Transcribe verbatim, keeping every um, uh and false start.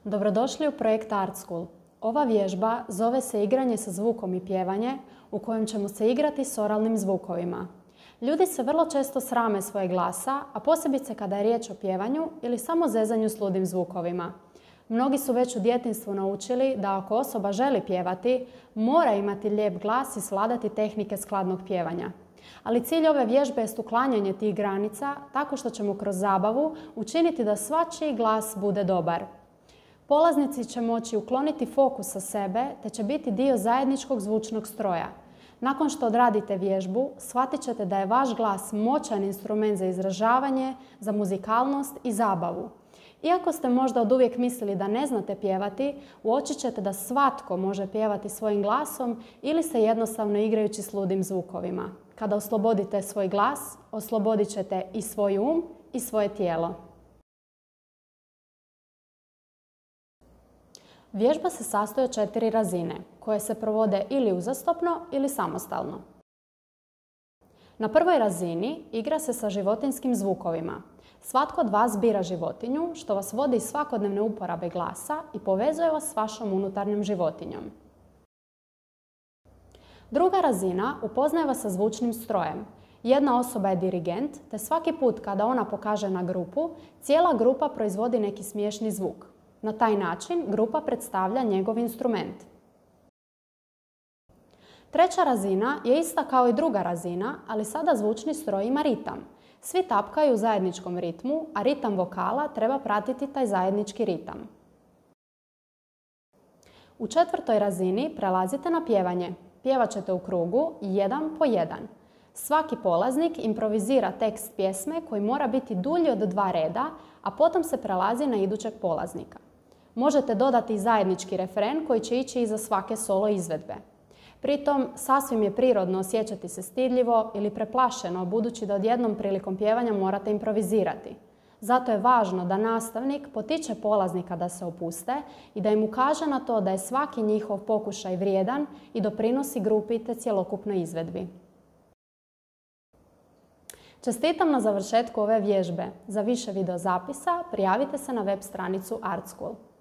Dobrodošli u projekt Art School. Ova vježba zove se igranje sa zvukom i pjevanje u kojem ćemo se igrati s oralnim zvukovima. Ljudi se vrlo često srame svoje glasa, a posebice kada je riječ o pjevanju ili samo zezanju s ludim zvukovima. Mnogi su već u djetinjstvu naučili da ako osoba želi pjevati, mora imati lijep glas i svladati tehnike skladnog pjevanja. Ali cilj ove vježbe je uklanjanje tih granica tako što ćemo kroz zabavu učiniti da svačiji glas bude dobar. Polaznici će moći ukloniti fokus sa sebe te će biti dio zajedničkog zvučnog stroja. Nakon što odradite vježbu, shvatit ćete da je vaš glas moćan instrument za izražavanje, za muzikalnost i zabavu. Iako ste možda oduvijek mislili da ne znate pjevati, uočit ćete da svatko može pjevati svojim glasom ili se jednostavno igrajući s ludim zvukovima. Kada oslobodite svoj glas, oslobodit ćete i svoj um i svoje tijelo. Vježba se sastoji od četiri razine, koje se provode ili uzastopno ili samostalno. Na prvoj razini igra se sa životinjskim zvukovima. Svatko od vas bira životinju, što vas vodi iz svakodnevne uporabe glasa i povezuje vas s vašom unutarnjom životinjom. Druga razina upoznaje vas sa zvučnim strojem. Jedna osoba je dirigent, te svaki put kada ona pokaže na grupu, cijela grupa proizvodi neki smiješni zvuk. Na taj način grupa predstavlja njegov instrument. Treća razina je ista kao i druga razina, ali sada zvučni stroj ima ritam. Svi tapkaju u zajedničkom ritmu, a ritam vokala treba pratiti taj zajednički ritam. U četvrtoj razini prelazite na pjevanje. Pjevat ćete u krugu jedan po jedan. Svaki polaznik improvizira tekst pjesme koji mora biti dulji od dva reda, a potom se prelazi na idućeg polaznika. Možete dodati i zajednički refren koji će ići iza svake solo izvedbe. Pritom, sasvim je prirodno osjećati se stidljivo ili preplašeno, budući da odjednom prilikom pjevanja morate improvizirati. Zato je važno da nastavnik potiče polaznika da se opuste i da im ukaže na to da je svaki njihov pokušaj vrijedan i doprinosi grupi te cjelokupnoj izvedbi. Čestitam na završetku ove vježbe. Za više videozapisa prijavite se na web stranicu Art School.